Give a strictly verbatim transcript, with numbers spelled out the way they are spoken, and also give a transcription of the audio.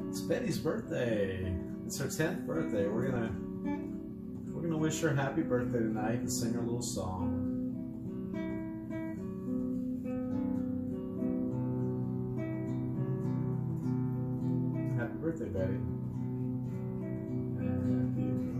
It's Betty's birthday. It's her tenth birthday. We're gonna we're gonna wish her happy birthday tonight and sing her little song. Happy birthday, Betty. Happy birthday.